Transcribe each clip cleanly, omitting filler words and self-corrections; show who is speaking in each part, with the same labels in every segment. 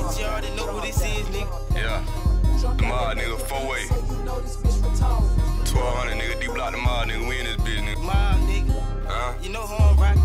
Speaker 1: You already know who this is, nigga.
Speaker 2: Yeah. The mob, nigga, 4-way. 1200, nigga, D-block the mob, nigga. We in this bitch, nigga.
Speaker 1: Mob, nigga.
Speaker 2: Huh?
Speaker 1: You know who I'm rockin'.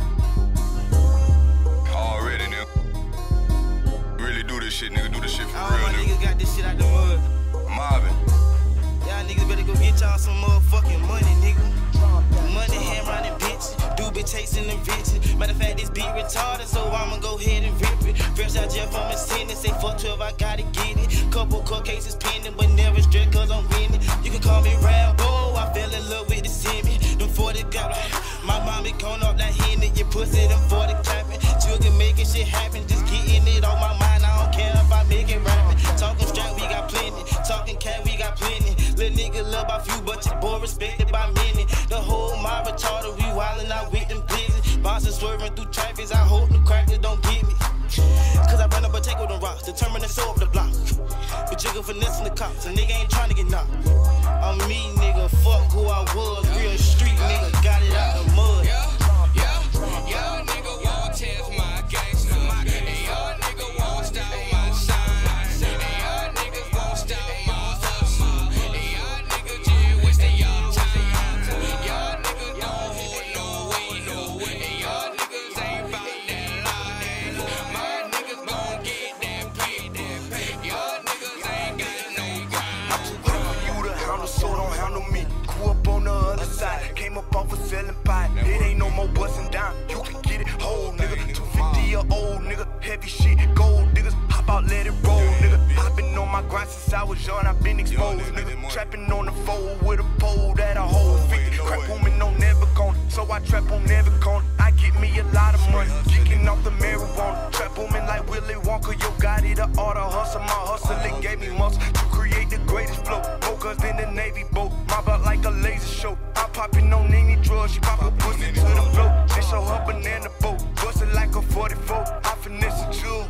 Speaker 2: Already, nigga. Really do this shit, nigga. Do this shit for
Speaker 1: All
Speaker 2: real,
Speaker 1: my
Speaker 2: nigga.
Speaker 1: niggas got this shit out the mud.
Speaker 2: Mobbing.
Speaker 1: Y'all niggas better go get y'all some motherfucking money, nigga. Money, hand running bitch. Do be chasing them bitches. Matter of fact, this beat retarded, so I'ma go ahead and rip it. Fresh out jail from a sentence, say fuck 12, I gotta get it. Couple court cases pending, but never straight cause I'm winning. You can call me Rambo, I fell in love with the semi. Them 40 got my mommy gone up like Henny. Your pussy, them 40 clapping. Sugar making shit happen, just getting it on my mind. I don't care if I make it rapping. Talking straight, we got plenty. Talking cat, we got plenty. Little nigga love by few, but your boy respected by many. The whole mob retarded, we wildin' out with them glizzy. Bouncing, swerving through traffic, I hope the crackers don't get me. Cause I run up a take with them rocks, determined to show up the block. But jiggle finessing the cops, a nigga ain't trying to get knocked. I'm me, nigga, fuck who I was. Real street nigga, got it out the mud.
Speaker 3: Y'all nigga won't test my gangsta. And y'all nigga won't stop my shine. And y'all niggas won't stop my hustle. And y'all niggas just wasting y'all time. Y'all niggas don't hold no weight. And y'all niggas ain't bout that line. My niggas gon' get that pay. Y'all niggas ain't got no grind.
Speaker 4: I'm too quick for you to handle, so don't handle me. Grew up on the other side, came up off a selling pot. It ain't no more busting down, you can get it whole, nigga. 250 a old nigga, heavy shit, gold niggas. Hop out, let it roll, nigga. I been on my grind since I was young, I been exposed, nigga. Trapping on the fold with a pole that a whole 50. Crap booming on never corner, so I trap on every corner. I get me a lot of money, kicking off the marijuana. Trap booming like Willy Wonka, yo got it, the art of hustle. My hustle, it gave me muscle to create the greatest flow. More guns than the Navy boat, my butt like a laser show. I'm popping on any drug, she pop a pussy to the flow. They show her banana boat, bustin' like a 44. I finesse a jewel